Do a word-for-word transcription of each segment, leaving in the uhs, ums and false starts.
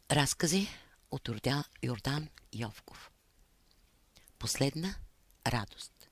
Разкази от Йордан, Йордан Йовков. Последна радост.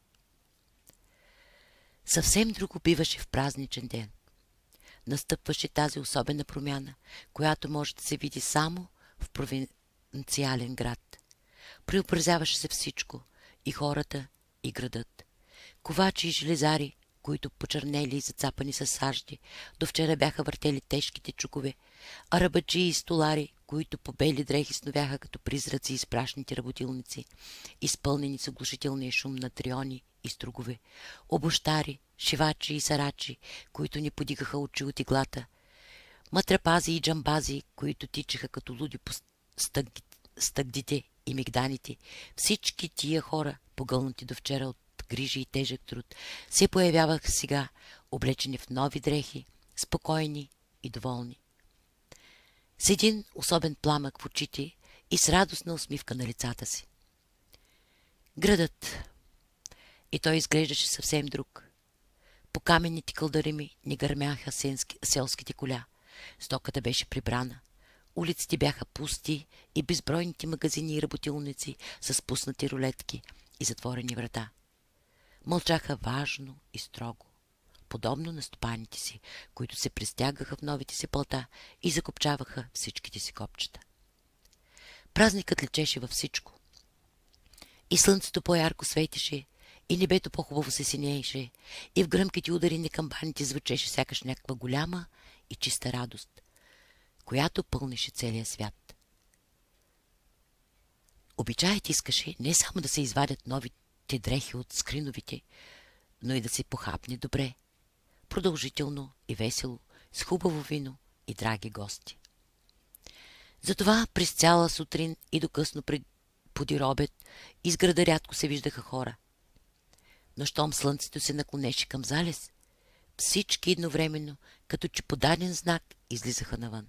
Съвсем друго биваше в празничен ден. Настъпваше тази особена промяна, която може да се види само в провинциален град. Преобразяваше се всичко, и хората, и градът. Ковачи и железари, които почернели и зацапани с сажди, до вчера бяха въртели тежките чукове, а ръбаджи и столари, които по бели дрехи сновяха като призраци из прашните работилници, изпълнени с оглушителния шум на триони и стругове, обощари, шивачи и сарачи, които ни подигаха очи от иглата, матрапази и джамбази, които тичаха като луди по стъгдите и мигданите. Всички тия хора, погълнати до вчера от грижи и тежък труд, се появяваха сега, облечени в нови дрехи, спокойни и доволни. С един особен пламък в очите и с радостна усмивка на лицата си. Градът. И той изглеждаше съвсем друг. По каменните кълдърими не гърмяха селските коля. Стоката беше прибрана. Улиците бяха пусти и безбройните магазини и работилници с спуснати рулетки и затворени врата. Мълчаха важно и строго, подобно на стопаните си, които се пристягаха в новите си пълта и закопчаваха всичките си копчета. Празникът лечеше във всичко. И слънцето по-ярко светеше, и небето по-хубаво се синееше, и в гръмките удари на камбаните звучеше сякаш някаква голяма и чиста радост, която пълнеше целия свят. Обичаят искаше не само да се извадят новите дрехи от скриновите, но и да се похапне добре, продължително и весело, с хубаво вино и драги гости. Затова през цяла сутрин и до късно пред подир обед из града рядко се виждаха хора. Но щом слънцето се наклонеше към залез, всички едновременно, като че по даден знак, излизаха навън.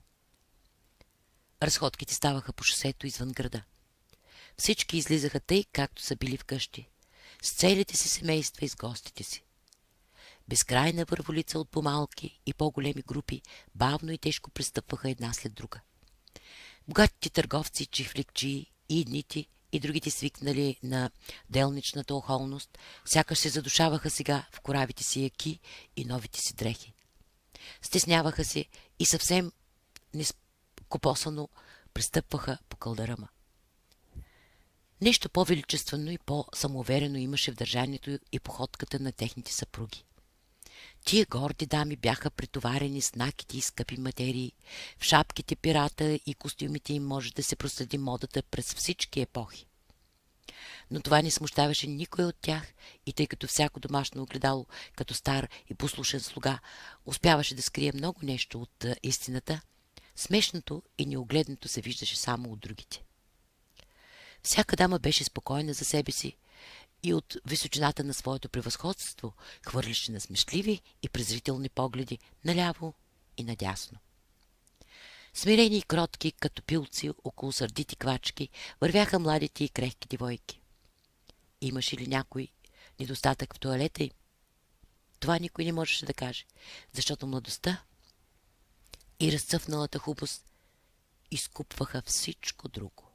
Разходките ставаха по шосето извън града. Всички излизаха тъй, както са били вкъщи, с целите си семейства и с гостите си. Безкрайна върволица от по-малки и по-големи групи бавно и тежко пристъпваха една след друга. Богатите търговци, чифликчии и едните, и другите свикнали на делничната охолност, сякаш се задушаваха сега в коравите си яки и новите си дрехи. Стесняваха се и съвсем нескопосано пристъпваха по кълдърама. Нещо по-величествено и по-самоуверено имаше в държанието и походката на техните съпруги. Тия горди дами бяха претоварени с накити и скъпи материи. В шапките пирата и костюмите им може да се проследи модата през всички епохи. Но това не смущаваше никой от тях и тъй като всяко домашно огледало, като стар и послушен слуга, успяваше да скрие много нещо от истината, смешното и неогледното се виждаше само от другите. Всяка дама беше спокойна за себе си и от височината на своето превъзходство хвърляше на смешливи и презрителни погледи наляво и надясно. Смирени и кротки, като пилци около сърдити квачки, вървяха младите и крехки девойки. Имаше ли някой недостатък в тоалета им? Това никой не можеше да каже, защото младостта и разцъфналата хубост изкупваха всичко друго.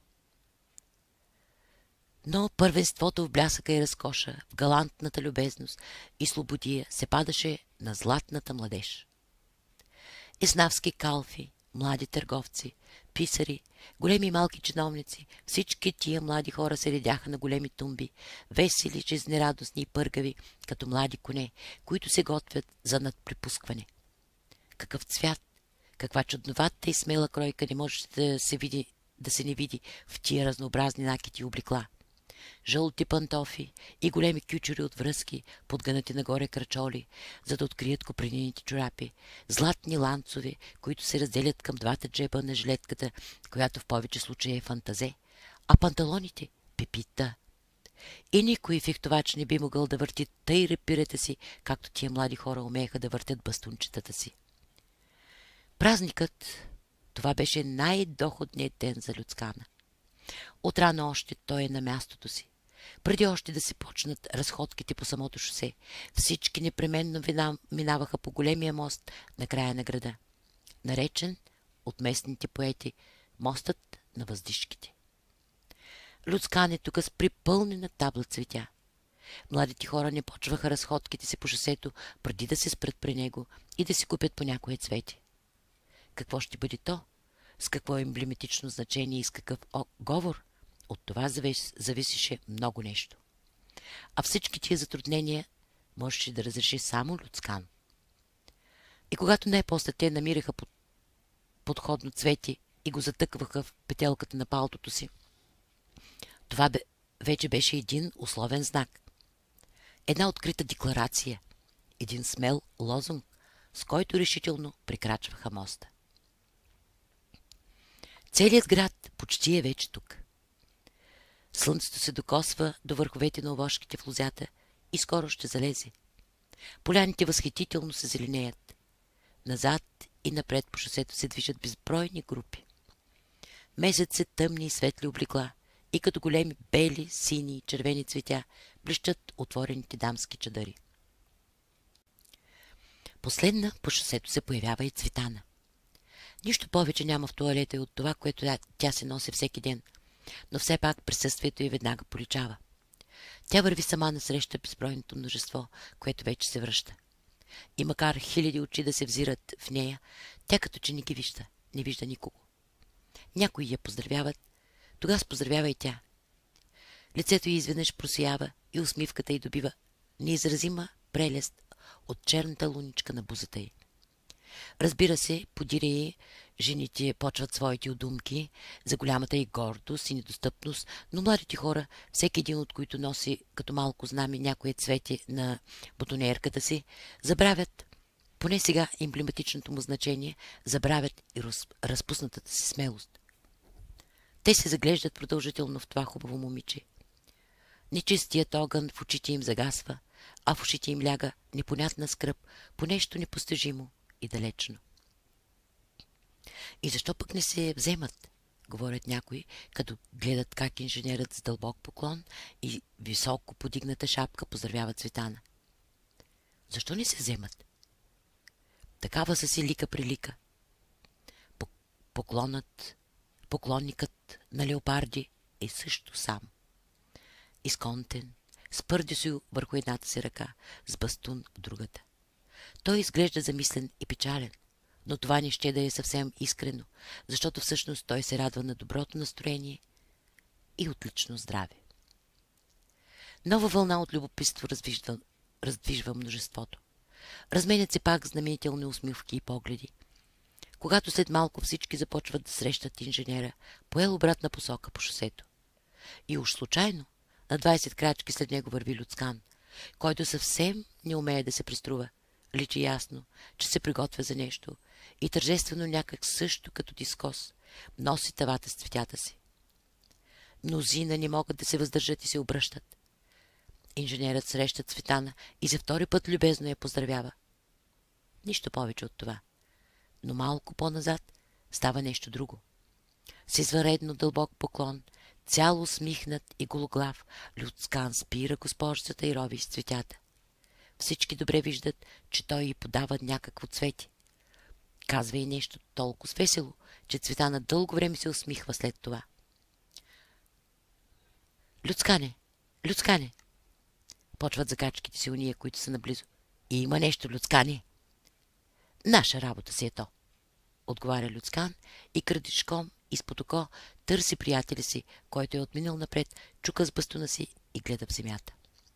Но първенството в блясъка и разкоша, в галантната любезност и слободия се падаше на златната младеж. Еснавски калфи, млади търговци, писари, големи и малки чиновници, всички тия млади хора се редяха на големи тумби, весели, жизнерадостни и пъргави, като млади коне, които се готвят за надприпускване. Какъв цвят, каква чудновата и смела кройка не може да се види, да се не види в тия разнообразни накити и облекла. Жълти пантофи и големи кючери от връзки, подгънати нагоре крачоли, за да открият копринените чорапи, златни ланцове, които се разделят към двата джеба на жилетката, която в повече случаи е фантазе, а панталоните – пепита. И никой фехтовач не би могъл да върти тъй репирата си, както тия млади хора умееха да въртят бастунчетата си. Празникът – това беше най-доходният ден за Люцкана. Отрано още той е на мястото си. Преди още да се почнат разходките по самото шосе, всички непременно минаваха по големия мост на края на града, наречен от местните поети мостът на въздишките. Люцкан е тук с припълнена табла цветя. Младите хора не почваха разходките си по шосето, преди да се спрат при него и да си купят по някое цвете. Какво ще бъде то? С какво емблематично значение и с какъв говор? От това завис... зависеше много нещо. А всички тия затруднения можеше да разреши само Люцкан. И когато най-после те намираха под... подходно цвете и го затъкваха в петелката на палтото си, това бе... вече беше един условен знак. Една открита декларация, един смел лозунг, с който решително прекрачваха моста. Целият град почти е вече тук. Слънцето се докосва до върховете на овошките в лозята и скоро ще залезе. Поляните възхитително се зеленеят. Назад и напред по шосето се движат безбройни групи. Месец е тъмни и светли облекла и като големи бели, сини и червени цветя блещат отворените дамски чадъри. Последна по шосето се появява и Цветана. Нищо повече няма в тоалета и от това, което тя се носи всеки ден, но все пак присъствието й веднага поличава. Тя върви сама насреща безбройното множество, което вече се връща. И макар хиляди очи да се взират в нея, тя като че не ги вижда, не вижда никого. Някои я поздравяват, тогава поздравява и тя. Лицето й изведнъж просиява и усмивката й добива неизразима прелест от черната луничка на бузата й. Разбира се, подире й, жените почват своите удумки за голямата й гордост и недостъпност, но младите хора, всеки един от които носи като малко знаме някое цвете на бутонерката си, забравят, поне сега емблематичното му значение, забравят и раз, разпуснатата си смелост. Те се заглеждат продължително в това хубаво момиче. Нечистият огън в очите им загасва, а в ушите им ляга непонятна скръб по нещо непостижимо и далечно. И защо пък не се вземат, говорят някои, като гледат как инженерът с дълбок поклон и високо подигната шапка поздравява Цветана. Защо не се вземат? Такава са си лика при лика. Поклонът, поклонникът на леопарди е също сам. Изконтен, с пърдесо върху едната си ръка, с бастун в другата. Той изглежда замислен и печален, но това не ще да е съвсем искрено, защото всъщност той се радва на доброто настроение и отлично здраве. Нова вълна от любопитство раздвижва, раздвижва множеството. Разменят се пак знаменителни усмивки и погледи. Когато след малко всички започват да срещат инженера, поел обратна посока по шосето. И уж случайно, на двайсет крачки след него върви Люцкан, който съвсем не умее да се приструва. Личи ясно, че се приготвя за нещо и тържествено някак също като дискос носи тавата с цветята си. Мнозина не могат да се въздържат и се обръщат. Инженерът среща Цветана и за втори път любезно я поздравява. Нищо повече от това. Но малко по-назад става нещо друго. С извънредно дълбок поклон, цяло усмихнат и гологлав, Люцкан спира госпожицата и рови с цветята. Всички добре виждат, че той й подава някакво цвете. Казва и нещо толкова весело, че Цветана дълго време се усмихва след това. Люцкане, Люцкане! Почват закачките си уния, които са наблизо. И има нещо, Люцкане! Наша работа си е то, отговаря Люцкан и крадичком изпод око търси приятеля си, който е отминал напред, чука с бастуна си и гледа в земята.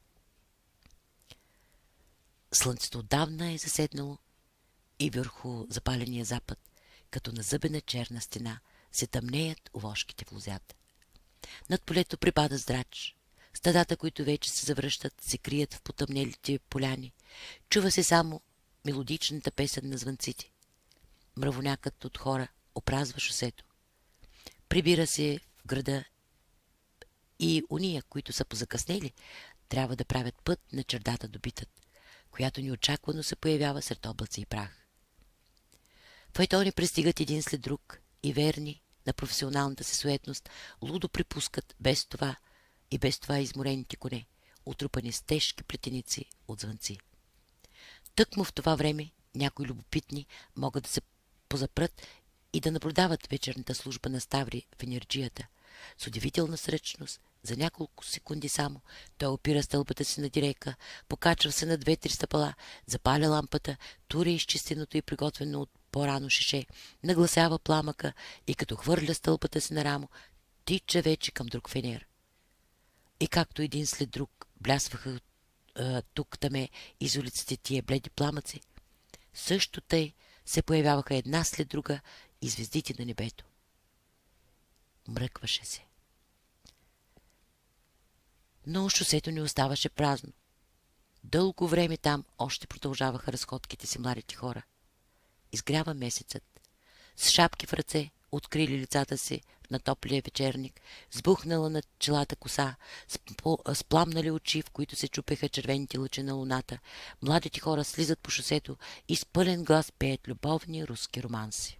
Слънцето отдавна е заседнало и върху запаления запад, като на зъбена черна стена, се тъмнеят овошките в лозята. Над полето припада здрач. Стадата, които вече се завръщат, се крият в потъмнелите поляни. Чува се само мелодичната песен на звънците. Мравонякът от хора опразва шосето. Прибира се в града и уния, които са позакъснели, трябва да правят път на чердата до битът, която неочаквано се появява сред облаци и прах. Файтони пристигат един след друг и верни на професионалната си суетност, лудо припускат без това и без това изморените коне, утрупани с тежки плетеници от звънци. Тъкмо в това време някои любопитни могат да се позапрат и да наблюдават вечерната служба на Ставри в енерджията. С удивителна сръчност, за няколко секунди само, той опира стълбата си на дирека, покачва се на две-три стъпала, запаля лампата, туря изчистеното и приготвено от по-рано шише, нагласява пламъка и като хвърля стълбата си на рамо, тича вече към друг фенер. И както един след друг блясваха тук таме из улиците тия бледи пламъци, също тъй се появяваха една след друга и звездите на небето. Мръкваше се. Но шосето не оставаше празно. Дълго време там още продължаваха разходките си младите хора. Изгрява месецът. С шапки в ръце, открили лицата си на топлия вечерник, сбухнала над челата коса, с пламнали очи, в които се чупеха червените лъчи на луната, младите хора слизат по шосето и с пълен глас пеят любовни руски романси.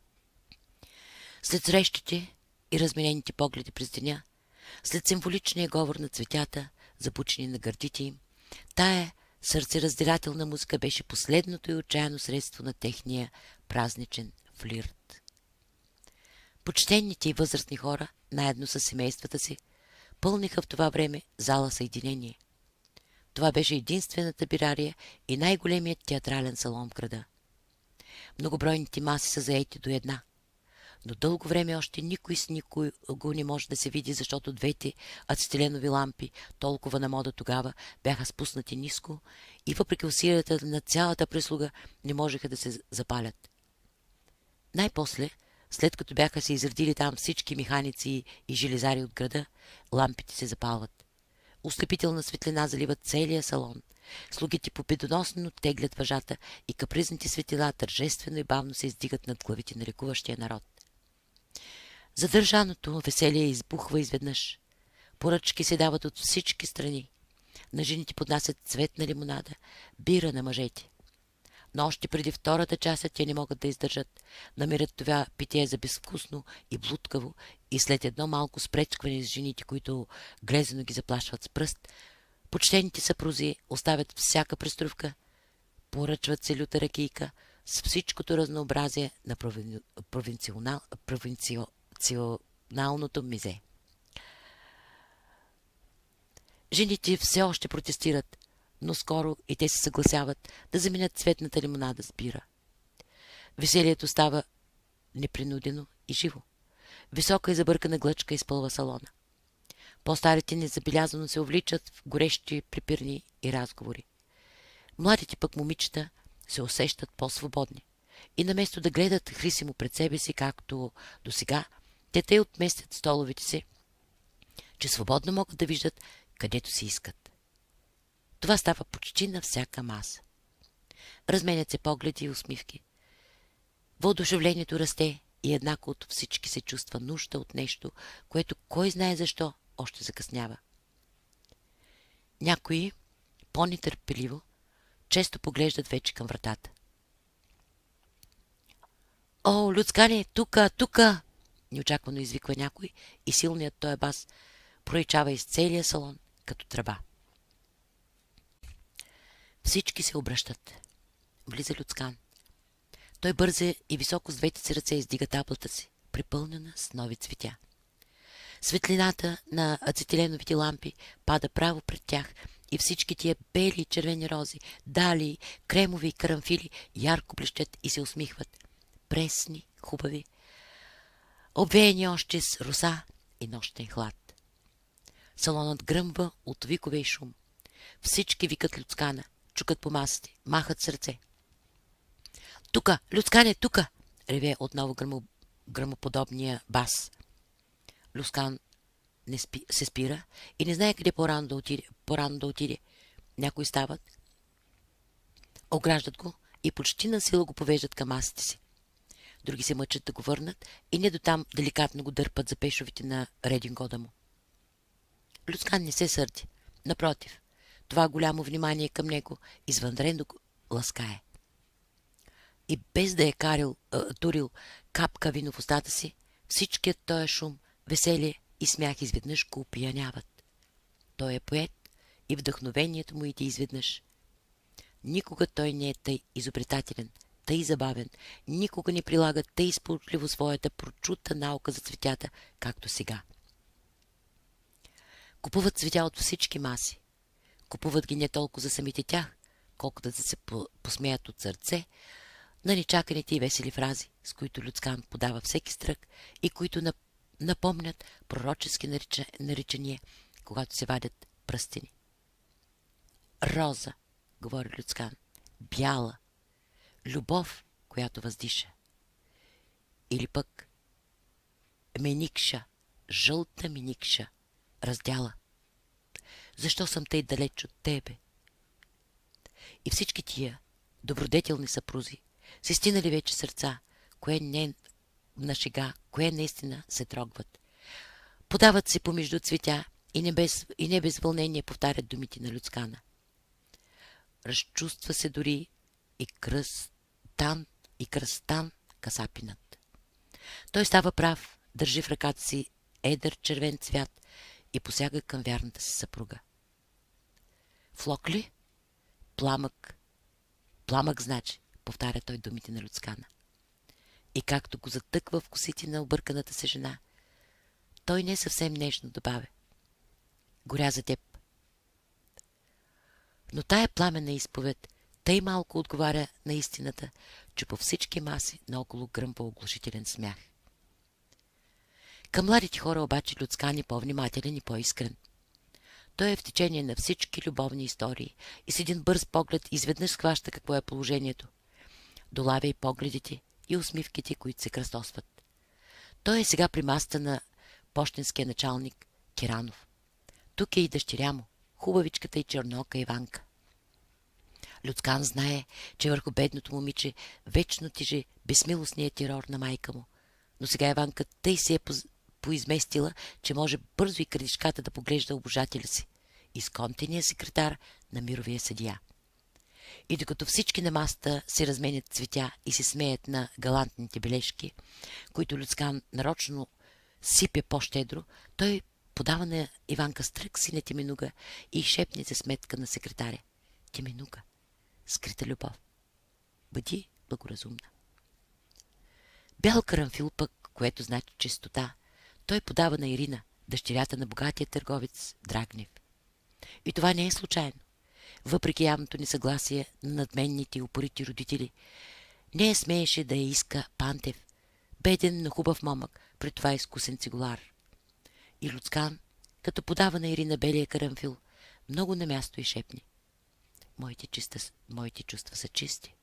След срещите и разменените погледи през деня, след символичния говор на цветята, забучени на гърдите им, тая сърцеразделателна музика беше последното и отчаяно средство на техния празничен флирт. Почтените и възрастни хора, наедно с семействата си, пълниха в това време зала Съединение. Това беше единствената бирария и най-големият театрален салон в града. Многобройните маси са заети до една. Но дълго време още никой с никой го не може да се види, защото двете ацетиленови лампи, толкова на мода тогава, бяха спуснати ниско и въпреки усилията на цялата прислуга не можеха да се запалят. Най-после, след като бяха се изредили там всички механици и железари от града, лампите се запалват. Ослепителна светлина заливат целия салон. Слугите победоносно теглят въжата и капризните светила тържествено и бавно се издигат над главите на лекуващия народ. Задържаното веселие избухва изведнъж. Поръчки се дават от всички страни. На жените поднасят цветна лимонада, бира на мъжете. Но още преди втората часа те не могат да издържат. Намерят това питие за безвкусно и блудкаво и след едно малко спречкване с жените, които глезено ги заплашват с пръст, почтените съпрузи оставят всяка преструвка, поръчват се люта ракийка с всичкото разнообразие на провин... провинционал... провинционалното мизе. Жените все още протестират, но скоро и те се съгласяват да заменят цветната лимонада с бира. Веселието става непринудено и живо. Висока и забъркана глъчка изпълва салона. По-старите незабелязано се увличат в горещи препирни и разговори. Младите пък момичета се усещат по-свободни. И наместо да гледат хрисимо пред себе си, както досега, те тъй отместят столовете си, че свободно могат да виждат където си искат. Това става почти на всяка маса. Разменят се погледи и усмивки. Въодушевлението расте и еднакво от всички се чувства нужда от нещо, което кой знае защо още закъснява. Някои, по-нетърпеливо, често поглеждат вече към вратата. О, Люцкане, тука, тука! Неочаквано извиква някой и силният той бас проичава из целия салон като тръба. Всички се обръщат. Влиза Люцкан. Той бързе и високо с двете си ръце издига таблата си, припълнена с нови цветя. Светлината на ацетиленовите лампи пада право пред тях и всички тия бели и червени рози, дали, кремови и карамфили ярко блещат и се усмихват. Пресни, хубави, обвеяни още с роса и нощен хлад. Салонът гръмва от викове и шум. Всички викат Люцкана, чукат по масите, махат с ръце. Тука, Люцкане, тука! Реве отново гръмо, гръмоподобния бас. Люцкан не спи, се спира и не знае къде по-рано да отиде. По-рано да отиде. Някои стават, ограждат го и почти на сила го повеждат към масите си. Други се мъчат да го върнат и не дотам деликатно го дърпат за пешовите на редингода му. Люцкан не се сърди. Напротив, това голямо внимание към него извънредно го ласкае. И без да е карил, а, турил капка вино в устата си, всичкият този шум, веселие и смях изведнъж го опияняват. Той е поет и вдъхновението му иде изведнъж. Никога той не е тъй изобретателен, тъй тъй забавен, никога не прилагат тъй изполучливо своята прочута наука за цветята, както сега. Купуват цветя от всички маси. Купуват ги не толкова за самите тях, колкото да се посмеят от сърце на нечаканите и весели фрази, с които Люцкан подава всеки стрък и които напомнят пророчески нарича, наричания, когато се вадят пръстени. Роза, говори Люцкан, бяла, любов, която въздиша. Или пък меникша, жълта меникша, раздяла. Защо съм тъй далеч от тебе? И всички тия добродетелни съпрузи са стинали вече сърца, кое не на шега, кое наистина се трогват. Подават се помежду цветя и не без, и не без вълнение повтарят думите на Люцкана. Разчувства се дори и кръстан, и кръстан касапинът. Той става прав, държи в ръката си едър червен цвят и посяга към вярната си съпруга. Флок ли? Пламък. Пламък значи, повтаря той думите на Люцкана. И както го затъква в косите на обърканата се жена, той не съвсем нежно добавя. Горя за теб. Но тая пламенна изповед тъй малко отговаря на истината, че по всички маси наоколо гръмва оглушителен смях. Към младите хора обаче Люцкан е по-внимателен и по-искрен. Той е в течение на всички любовни истории и с един бърз поглед изведнъж схваща какво е положението. Долавя и погледите и усмивките, които се кръстосват. Той е сега при масата на пощенския началник Киранов. Тук е и дъщеря му, хубавичката и чернока Иванка. Люцкан знае, че върху бедното момиче вечно тежи безмилостният терор на майка му, но сега Иванка тъй се е поизместила, че може бързо и крадишката да поглежда обожателя си, изконтения секретар на мировия съдия. И докато всички на масата се разменят цветя и се смеят на галантните бележки, които Люцкан нарочно сипе по-щедро, той подава на Иванка стрък синя Теменуга и шепне за сметка на секретаря. Теменуга, скрита любов. Бъди благоразумна. Бял карамфил пък, което значи чистота, той подава на Ирина, дъщерята на богатия търговец Драгнев. И това не е случайно. Въпреки явното несъгласие на надменните и упорити родители, не е смееше да я иска Пантев, беден, но хубав момък, при това изкусен цигулар. И Люцкан, като подава на Ирина белия карамфил, много на място и шепне. Моите, чиста, моите чувства са чисти.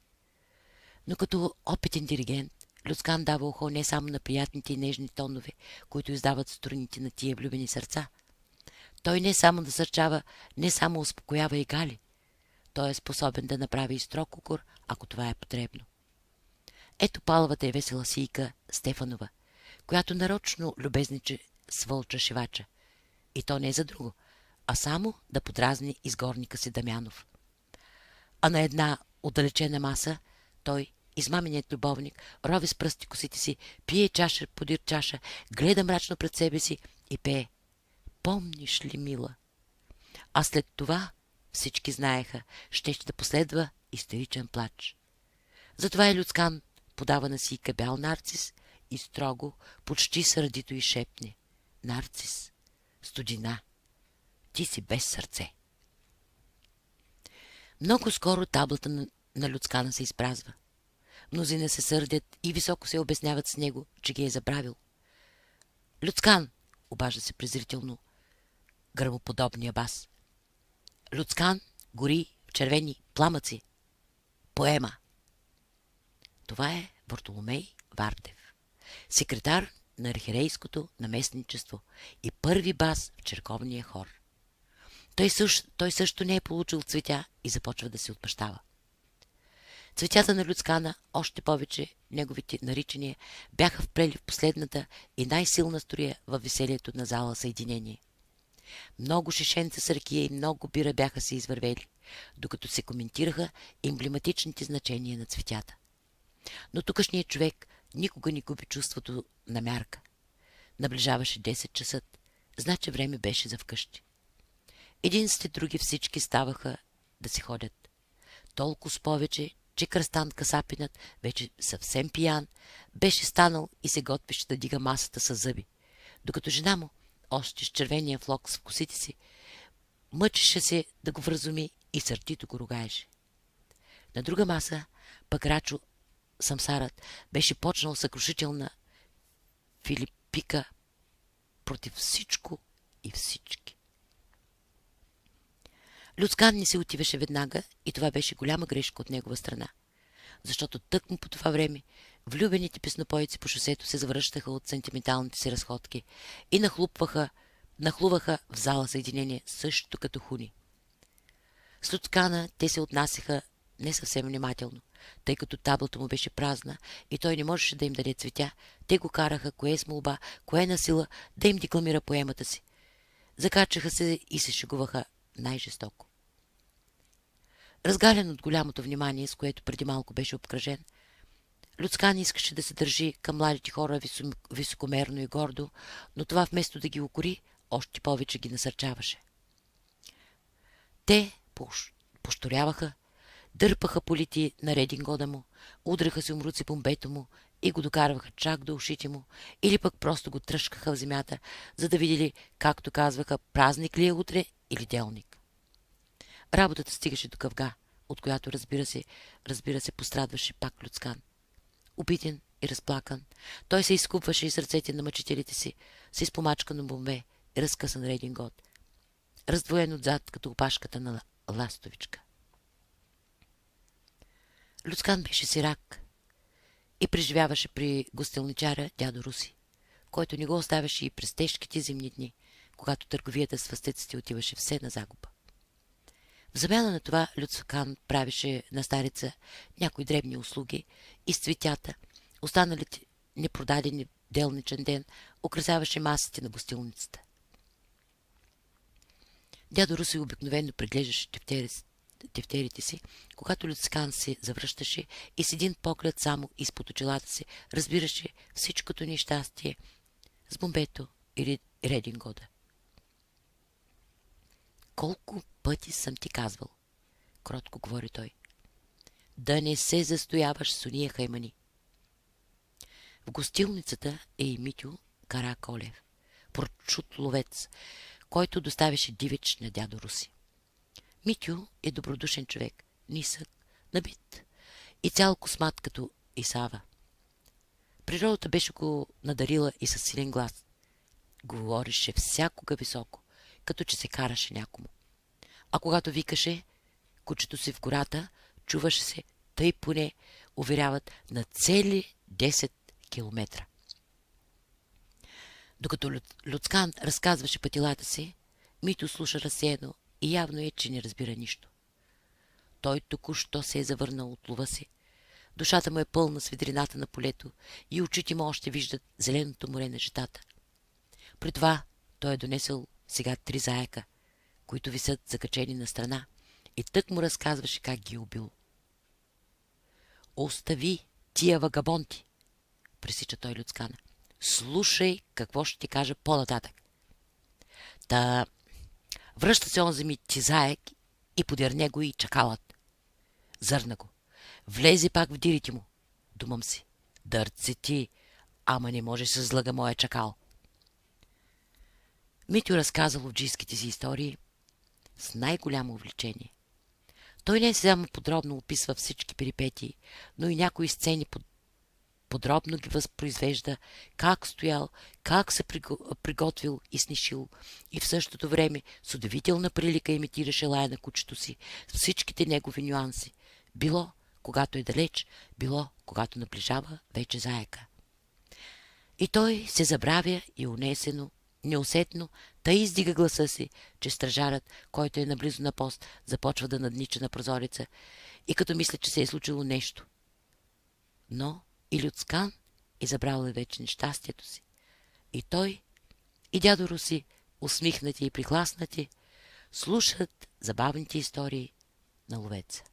Но като опитен диригент, Люцкан дава ухо не само на приятните и нежни тонове, които издават струните на тия влюбени сърца. Той не само насърчава, не само успокоява и гали. Той е способен да направи и строг укор, ако това е потребно. Ето палавата и весела сийка Стефанова, която нарочно любезниче с Вълча Шивача. И то не за друго, а само да подразни изгорника си Дамянов. А на една отдалечена маса той, измаменият любовник, рови с пръсти косите си, пие чаша подир чаша, гледа мрачно пред себе си и пее. Помниш ли, мила? А след това всички знаеха, ще ще да последва истеричен плач. Затова и Люцкан подава на сийка бял нарцис и строго, почти сърдито и шепне. Нарцис, студина, ти си без сърце. Много скоро таблата на, на Люцкана се изпразва. Мнозина се сърдят и високо се обясняват с него, че ги е забравил. Люцкан, обажда се презрително гръмоподобния бас. Люцкан гори в червени пламъци. Поема. Това е Бартоломей Вардев, секретар на архиерейското наместничество и първи бас в черковния хор. Той също, той също не е получил цветя и започва да се отпъщава. Цветята на Люцкана, още повече неговите наричания, бяха вплели в последната и най-силна струя във веселието на зала съединение. Много шишенца с ракия и много бира бяха се извървели, докато се коментираха емблематичните значения на цветята. Но тукашният човек никога не губи чувството на мярка. Наближаваше десет часа, значи време беше за вкъщи. Един след други всички ставаха да се ходят. Толкова с повече, че Кръстан Касапинът, вече съвсем пиян, беше станал и се готвеше да дига масата с зъби, докато жена му, още с червения флокс в косите си, мъчеше се да го вразуми и сърдито го ругаеше. На друга маса, пък Рачо Самсарът беше почнал съкрушителна филипика против всичко и всички. Люцкан не се отиваше веднага и това беше голяма грешка от негова страна, защото тъкмо по това време влюбените песнопоици по шосето се завръщаха от сентименталните си разходки и нахлупваха, нахлуваха в зала съединение също като хуни. С Люцкана те се отнасяха не съвсем внимателно, тъй като таблата му беше празна и той не можеше да им даде цветя. Те го караха, кое с молба, кое на сила, да им декламира поемата си. Закачаха се и се шегуваха най-жестоко. Разгален от голямото внимание, с което преди малко беше обкръжен, Люцкан искаше да се държи към младите хора високомерно и гордо, но това вместо да ги укори, още повече ги насърчаваше. Те пошторяваха, дърпаха полити на редингода му, удряха се умруци по мбето му и го докарваха чак до ушите му, или пък просто го тръшкаха в земята, за да видели, както казваха, празник ли е утре или делник. Работата стигаше до къвга, от която, разбира се, разбира се, пострадваше пак Люцкан. Убитен и разплакан, той се изкупваше из ръцете на мъчителите си, с изпомачкано бомбе и разкъсан редингот, раздвоен отзад като опашката на ластовичка. Люцкан беше сирак и преживяваше при гостилничара дядо Руси, който не го оставяше и през тежките зимни дни, когато търговията с фастеците отиваше все на загуба. В замяна на това Люцкан правеше на старица някои дребни услуги и с цветята, останалите непродадени делничен ден, украсяваше масите на гостилницата. Дядо Руси обикновено преглеждаше тефтери, тефтерите си, когато Люцкан се завръщаше и с един поглед само изпод очилата си разбираше всичкото нещастие с бомбето или редингода. Колко пъти съм ти казвал, кротко говори той, да не се застояваш с уния хаймани. В гостилницата е и Митю Караколев, прочут ловец, който доставяше дивеч на дядо Руси. Митю е добродушен човек, нисък, набит и цял космат като Исава. Природата беше го надарила и със силен глас. Говореше всякога високо, като че се караше някому. А когато викаше, кучето си в гората, чуваше се, тъй поне, уверяват, на цели десет километра. Докато Люцкан разказваше пътилата си, Мито слуша разсеяно и явно е, че не разбира нищо. Той току-що се е завърнал от лова си. Душата му е пълна с ведрината на полето и очите му още виждат зеленото море на жетата. При това той е донесъл сега три заека, които висят закачени на страна, и тък му разказваше как ги е убил. Остави тия вагабонти, пресича той Люцкана. Слушай какво ще ти кажа по-нататък. Та връща се онзи ми ти заек и подир него и чакалът. Зърна го. Влезе пак в дирите му. Думам си. Дърце ти, ама не може се злага моя чакал. Митю разказа ловджийските си истории с най-голямо увлечение. Той не само подробно описва всички перипетии, но и някои сцени под... подробно ги възпроизвежда, как стоял, как се приготвил и снишил, и в същото време с удивителна прилика имитираше лая на кучето си с всичките негови нюанси. Било, когато е далеч, било, когато наближава вече заека. И той се забравя и унесено, неусетно, тъй издига гласа си, че стражарът, който е наблизо на пост, започва да наднича на прозореца и като мисля, че се е случило нещо. Но и Люцкан е забрал вече нещастието си. И той, и дядо Руси, усмихнати и прихласнати, слушат забавните истории на ловеца.